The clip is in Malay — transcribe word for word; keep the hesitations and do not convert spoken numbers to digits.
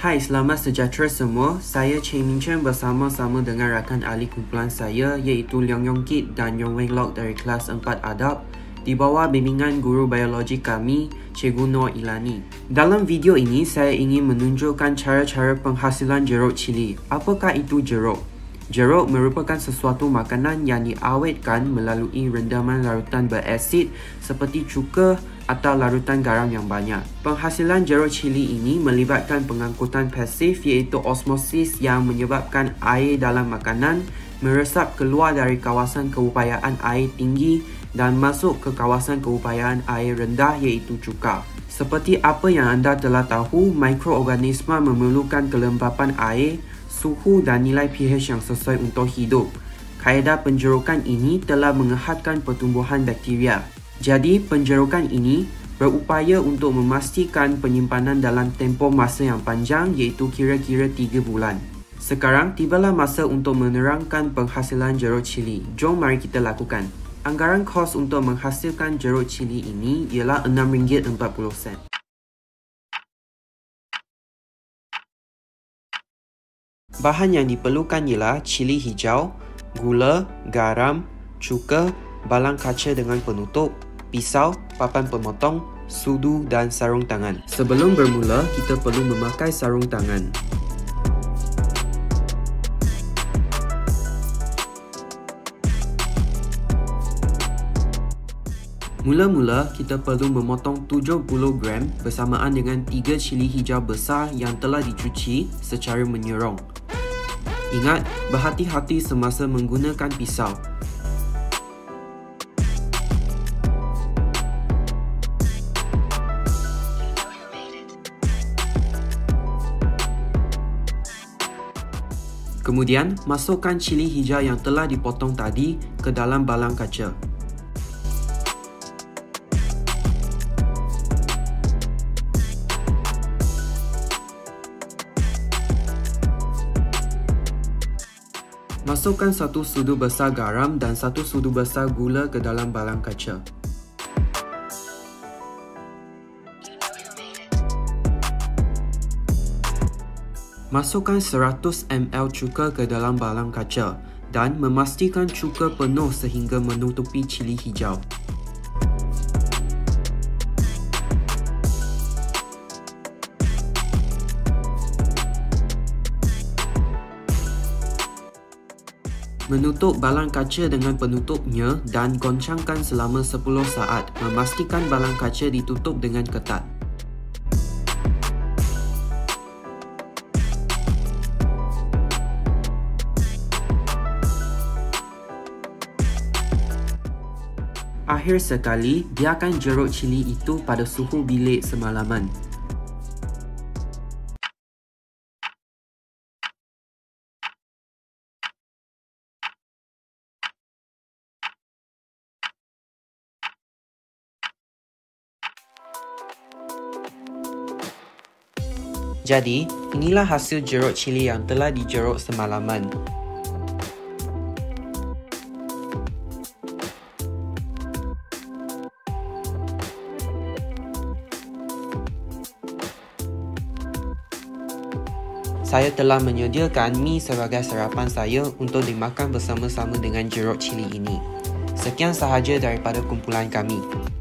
Hai, selamat sejahtera semua. Saya Cheng Min Chen bersama-sama dengan rakan ahli kumpulan saya iaitu Leong Yong Kit dan Yong Wei Lok dari kelas empat Adab di bawah bimbingan guru biologi kami, Cikgu Noor Ilani. Dalam video ini, saya ingin menunjukkan cara-cara penghasilan jeruk cili. Apakah itu jeruk? Jeruk merupakan sesuatu makanan yang diawetkan melalui rendaman larutan berasid seperti cuka atau larutan garam yang banyak. Penghasilan jeruk cili ini melibatkan pengangkutan pasif iaitu osmosis yang menyebabkan air dalam makanan meresap keluar dari kawasan keupayaan air tinggi dan masuk ke kawasan keupayaan air rendah iaitu cuka. Seperti apa yang anda telah tahu, mikroorganisma memerlukan kelembapan air, suhu dan nilai pH yang sesuai untuk hidup. Kaedah penjerukan ini telah mengehatkan pertumbuhan bakteria. Jadi, penjerukan ini berupaya untuk memastikan penyimpanan dalam tempoh masa yang panjang iaitu kira-kira tiga bulan. Sekarang, tibalah masa untuk menerangkan penghasilan jeruk cili. Jom mari kita lakukan. Anggaran kos untuk menghasilkan jeruk cili ini ialah enam ringgit empat puluh sen. Bahan yang diperlukan ialah cili hijau, gula, garam, cuka, balang kaca dengan penutup, pisau, papan pemotong, sudu dan sarung tangan. Sebelum bermula, kita perlu memakai sarung tangan. Mula-mula, kita perlu memotong tujuh puluh gram bersamaan dengan tiga cili hijau besar yang telah dicuci secara menyerong. Ingat, berhati-hati semasa menggunakan pisau. Kemudian, masukkan cili hijau yang telah dipotong tadi ke dalam balang kaca. Masukkan satu sudu besar garam dan satu sudu besar gula ke dalam balang kaca. Masukkan seratus mililiter cuka ke dalam balang kaca dan memastikan cuka penuh sehingga menutupi cili hijau. Menutup balang kaca dengan penutupnya dan goncangkan selama sepuluh saat. Memastikan balang kaca ditutup dengan ketat. Akhir sekali, biarkan jeruk cili itu pada suhu bilik semalaman. Jadi, inilah hasil jeruk cili yang telah dijeruk semalaman. Saya telah menyediakan mi sebagai sarapan saya untuk dimakan bersama-sama dengan jeruk cili ini. Sekian sahaja daripada kumpulan kami.